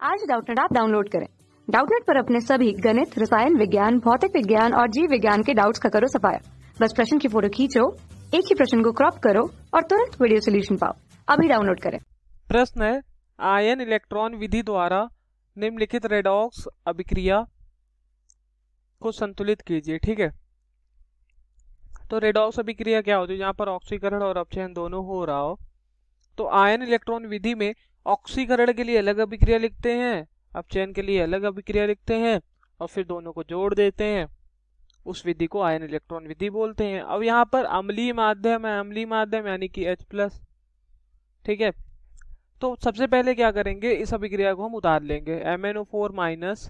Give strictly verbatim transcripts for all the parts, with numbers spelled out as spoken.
आज Doubtnet app download करें। Doubtnet पर अपने सभी गणित, रसायन विज्ञान, भौतिक विज्ञान और जीव विज्ञान के डाउट्स का करो सफाया। बस प्रश्न की फोटो खींचो, एक ही प्रश्न को क्रॉप करो और तुरंत वीडियो सोल्यूशन पाओ। अभी डाउनलोड करें। प्रश्न है, आयन इलेक्ट्रॉन विधि द्वारा निम्नलिखित रेडॉक्स अभिक्रिया को संतुलित कीजिए। ठीक है, तो रेडॉक्स अभिक्रिया क्या होती है? जहां पर ऑक्सीकरण और अपचयन दोनों हो रहा हो, तो आयन इलेक्ट्रॉन विधि में ऑक्सीकरण के लिए अलग अभिक्रिया लिखते हैं, अपचयन के लिए अलग अभिक्रिया लिखते हैं और फिर दोनों को जोड़ देते हैं। उस विधि को आयन इलेक्ट्रॉन विधि बोलते हैं। अब यहाँ पर अम्लीय माध्यम है, अम्लीय माध्यम यानी कि H प्लस। ठीक है, तो सबसे पहले क्या करेंगे, इस अभिक्रिया को हम उतार लेंगे। M N O four minus,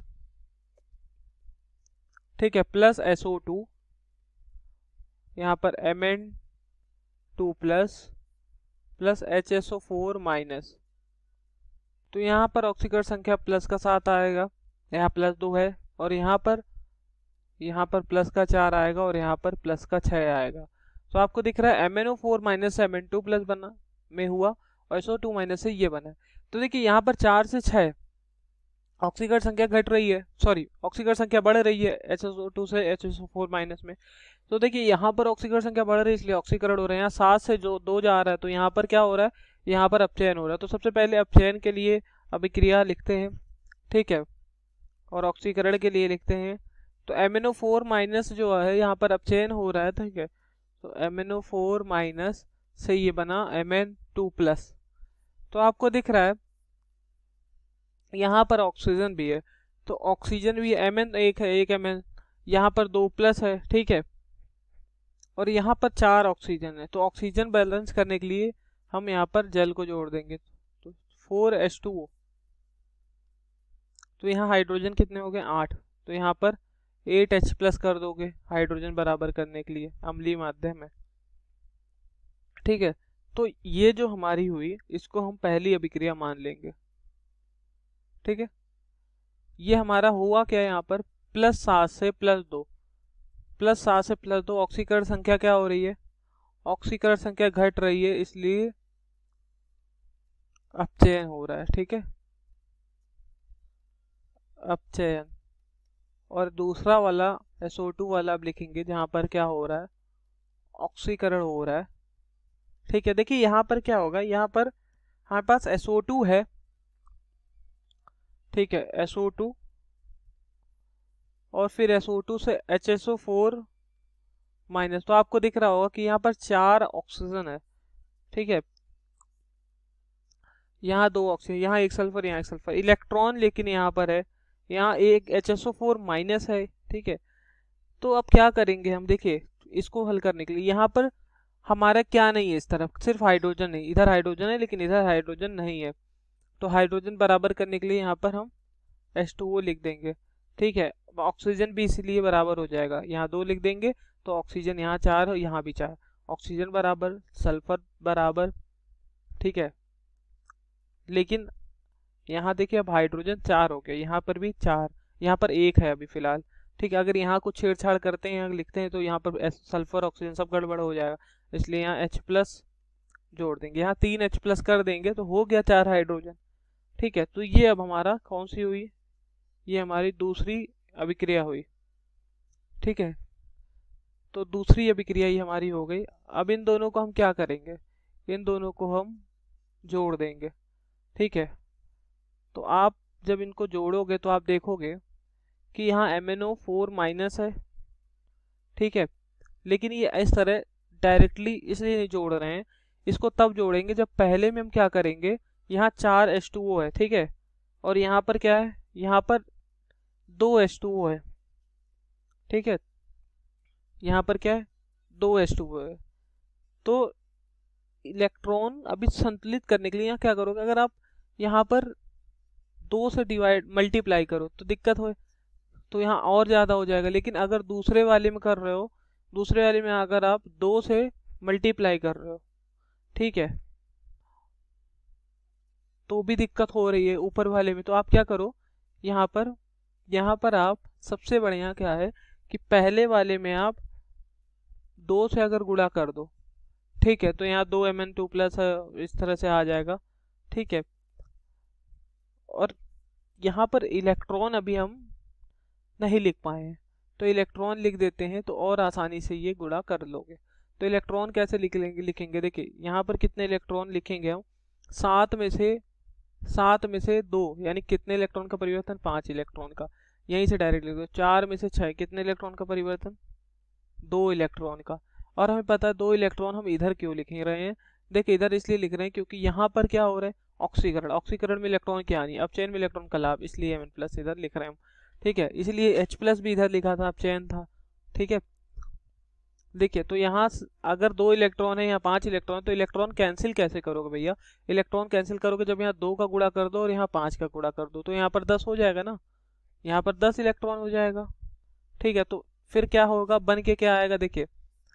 ठीक है, प्लस एस ओ टू, यहाँ पर M N two plus plus H S O four minus. तो यहाँ पर ऑक्सीकरण संख्या प्लस का सात आएगा, यहाँ प्लस दो है, और यहाँ पर यहाँ पर प्लस का चार आएगा और यहाँ पर प्लस का छः आएगा। तो आपको दिख रहा है M N O four minus M N two plus बना में हुआ और एस ओ टू माइनस से ये बना है। तो देखिए यहाँ पर चार से छः ऑक्सीकरण संख्या घट रही है, सॉरी ऑक्सीकरण संख्या बढ़ रही है एच एस ओ टू से H S O four minus में। तो देखिए यहाँ पर ऑक्सीकरण संख्या बढ़ रही है इसलिए ऑक्सीकरण हो रहे हैं। यहाँ सात से जो दो जा रहा है तो यहाँ पर क्या हो रहा है, यहाँ पर अपचयन हो रहा है। तो सबसे पहले अपचयन के लिए अभिक्रिया लिखते हैं, ठीक है, और ऑक्सीकरण के लिए लिखते हैं। तो M N O four minus जो है यहाँ पर अपचयन हो रहा है, ठीक है, तो M N O four minus से ये बना एम एन टू प्लस। तो आपको दिख रहा है यहाँ पर ऑक्सीजन भी है, तो ऑक्सीजन भी एम एन एक है, एक एम एन, यहाँ पर दो प्लस है, ठीक है, और यहाँ पर चार ऑक्सीजन है। तो ऑक्सीजन बैलेंस करने के लिए हम यहाँ पर जल को जोड़ देंगे, तो फोर एच टू ओ। तो यहाँ हाइड्रोजन कितने हो गए, आठ। तो यहाँ पर एट एच प्लस कर दोगे हाइड्रोजन बराबर करने के लिए, अम्लीय माध्यम है। ठीक है, तो ये जो हमारी हुई इसको हम पहली अभिक्रिया मान लेंगे। ठीक है, ये हमारा हुआ क्या है, यहाँ पर प्लस सात से प्लस दो, प्लस सात से प्लस दो, ऑक्सीकरण संख्या क्या हो रही है, ऑक्सीकरण संख्या घट रही है इसलिए अपचयन हो रहा है। ठीक है, अपचयन। और दूसरा वाला एस ओ टू वाला अब लिखेंगे जहां पर क्या हो रहा है, ऑक्सीकरण हो रहा है। ठीक है, देखिए यहाँ पर क्या होगा, यहाँ पर हमारे पास एस ओ टू है, ठीक है, एस ओ टू और फिर एस ओ टू से H S O four minus. तो आपको दिख रहा होगा कि यहाँ पर चार ऑक्सीजन है, ठीक है, यहाँ दो ऑक्सीजन, यहाँ एक सल्फर, यहाँ एक सल्फर, इलेक्ट्रॉन लेकिन यहाँ पर है, यहाँ एक H S O four minus है। ठीक है, तो अब क्या करेंगे हम, देखिए इसको हल करने के लिए यहाँ पर हमारा क्या नहीं है, इस तरफ सिर्फ हाइड्रोजन नहीं, इधर हाइड्रोजन है लेकिन इधर हाइड्रोजन नहीं है। तो हाइड्रोजन बराबर करने के लिए यहाँ पर हम एच टू ओ लिख देंगे। ठीक है, ऑक्सीजन भी इसीलिए बराबर हो जाएगा, यहाँ दो लिख देंगे तो ऑक्सीजन यहाँ चार और यहाँ भी चार, ऑक्सीजन बराबर सल्फर बराबर। ठीक है, लेकिन यहाँ देखिए अब हाइड्रोजन चार हो गया, यहाँ पर भी चार, यहाँ पर एक है अभी फिलहाल। ठीक है, अगर यहाँ कुछ छेड़छाड़ करते हैं, लिखते हैं तो यहाँ पर सल्फर ऑक्सीजन सब गड़बड़ हो जाएगा, इसलिए यहाँ H प्लस जोड़ देंगे, यहाँ तीन H प्लस कर देंगे तो हो गया चार हाइड्रोजन। ठीक है, तो ये अब हमारा कौन सी हुई, ये हमारी दूसरी अभिक्रिया हुई। ठीक है, तो दूसरी अभिक्रिया ही हमारी हो गई। अब इन दोनों को हम क्या करेंगे, इन दोनों को हम जोड़ देंगे। ठीक है, तो आप जब इनको जोड़ोगे तो आप देखोगे कि यहाँ M N O four minus है, ठीक है, लेकिन ये इस तरह डायरेक्टली इसलिए नहीं जोड़ रहे हैं, इसको तब जोड़ेंगे जब पहले में हम क्या करेंगे, यहाँ चार एच टू ओ है, ठीक है, और यहाँ पर क्या है, यहाँ पर दो एच टू ओ है। ठीक है, यहाँ पर क्या है, दो एच टू ओ है। तो इलेक्ट्रॉन अभी संतुलित करने के लिए यहाँ क्या करोगे, अगर आप यहाँ पर दो से डिवाइड मल्टीप्लाई करो तो दिक्कत हो, तो यहाँ और ज़्यादा हो जाएगा। लेकिन अगर दूसरे वाले में कर रहे हो, दूसरे वाले में अगर आप दो से मल्टीप्लाई कर रहे हो, ठीक है, तो भी दिक्कत हो रही है ऊपर वाले में, तो आप क्या करो, यहाँ पर यहाँ पर आप सबसे बढ़िया क्या है कि पहले वाले में आप दो से अगर गुणा कर दो, ठीक है, तो यहाँ दो एम एन टू प्लस इस तरह से आ जाएगा। ठीक है, और यहाँ पर इलेक्ट्रॉन अभी हम नहीं लिख पाए हैं, तो इलेक्ट्रॉन लिख देते हैं तो और आसानी से ये गुणा कर लोगे। तो इलेक्ट्रॉन कैसे लिख लेंगे लिखेंगे देखिए यहाँ पर कितने इलेक्ट्रॉन लिखेंगे हम, सात में से सात में से दो, यानी कितने इलेक्ट्रॉन का परिवर्तन, पांच इलेक्ट्रॉन का। यहीं से डायरेक्ट लिख दो। चार में से छह, कितने इलेक्ट्रॉन का परिवर्तन, दो इलेक्ट्रॉन का। और हमें पता है दो इलेक्ट्रॉन हम इधर क्यों लिख रहे हैं, देखिए इधर इसलिए लिख रहे हैं क्योंकि यहाँ पर क्या हो रहा है, ऑक्सीकरण। ऑक्सीकरण में इलेक्ट्रॉन क्या नहीं, अपचयन में इलेक्ट्रॉन का लाभ, इसलिए एम प्लस इधर लिख रहे हैं हम, ठीक है। इसलिए H प्लस भी इधर लिखा था, अपचयन था, ठीक है। देखिए तो यहाँ अगर दो इलेक्ट्रॉन है या पांच इलेक्ट्रॉन, तो इलेक्ट्रॉन कैंसिल कैसे करोगे भैया, इलेक्ट्रॉन कैंसिल करोगे जब यहाँ दो का गुणा कर दो और यहाँ पांच का गुणा कर दो, तो यहाँ पर दस हो जाएगा ना, यहाँ पर दस इलेक्ट्रॉन हो जाएगा, ठीक है। तो फिर क्या होगा, बन के क्या आएगा देखिए,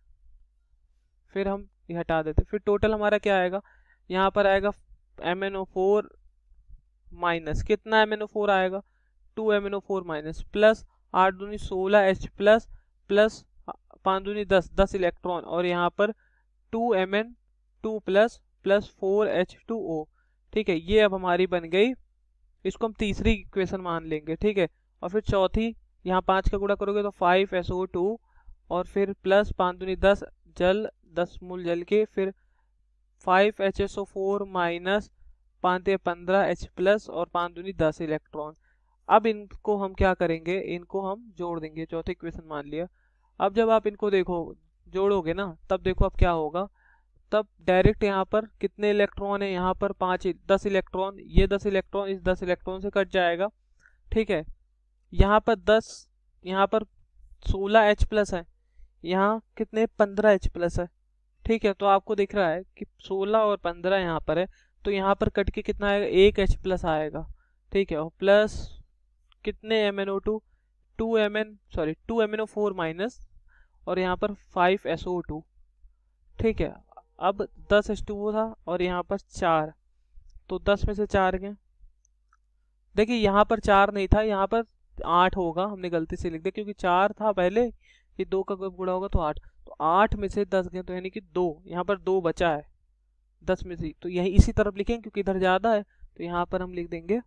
फिर हम ये हटा देते, फिर टोटल हमारा क्या आएगा, यहाँ पर आएगा M N O four minus, कितना एम एन ओ फोर आएगा, two M N O four minus, plus आठ दूनी सोलह एच प्लस, प्लस पाँच दूनी दस, दस इलेक्ट्रॉन, और यहाँ पर two M N two plus plus four H two O, ठीक है। ये अब हमारी बन गई, इसको हम तीसरी इक्वेशन मान लेंगे, ठीक है। और फिर चौथी, यहाँ पाँच का गुणा करोगे तो फाइव एस ओ टू, और फिर प्लस पाँच दूनी दस जल, दस मूल जल के, फिर five H S O four minus पाँच पंद्रह एच प्लस, और पाँच दूनी दस इलेक्ट्रॉन। अब इनको हम क्या करेंगे, इनको हम जोड़ देंगे, चौथी इक्वेशन मान लिया। अब जब आप इनको देखो जोड़ोगे ना, तब देखो अब क्या होगा, तब डायरेक्ट यहाँ पर कितने इलेक्ट्रॉन है, यहाँ पर पाँच, दस इलेक्ट्रॉन, ये दस इलेक्ट्रॉन इस दस इलेक्ट्रॉन से कट जाएगा, ठीक है। यहाँ पर दस, यहाँ पर सोलह एच प्लस है, यहाँ कितने पंद्रह एच प्लस है, ठीक है। तो आपको दिख रहा है कि सोलह और पंद्रह यहाँ पर है, तो यहाँ पर कट के कितना आएगा, एक एच प्लस आएगा, ठीक है। और प्लस कितने M N O two, two M N sorry two M N O four minus, और यहाँ पर फाइव एस ओ टू, ठीक है। अब दस एच टू ओ था और यहाँ पर चार, तो दस में से चार गए, देखिए यहाँ पर चार नहीं था, यहाँ पर आठ होगा, हमने गलती से लिख दिया क्योंकि चार था पहले, ये दो का गुणा होगा तो आठ, तो आठ में से दस गए, तो यानी कि दो, यहाँ पर दो बचा है दस में से, तो यही इसी तरफ लिखेंगे क्योंकि इधर ज्यादा है, तो यहाँ पर हम लिख देंगे,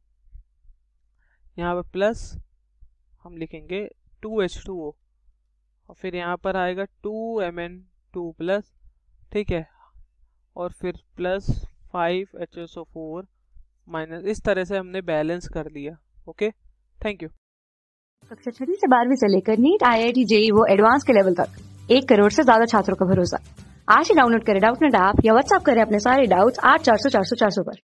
यहाँ पर प्लस हम लिखेंगे टू एच टू ओ, और फिर यहाँ पर आएगा two M N two plus, ठीक है, और फिर plus five H S O four minus. इस तरह से हमने बैलेंस कर दिया। Okay, thank you. कक्षा छठी से बारहवीं से लेकर NEET, I I T, JEE वो एडवांस के लेवल तक एक करोड़ से ज्यादा छात्रों का भरोसा। आज ही डाउनलोड करें डाउटनेट ऐप या व्हाट्सएप करें अपने सारे डाउट्स आठ चार सौ चार सौ चार सौ पर।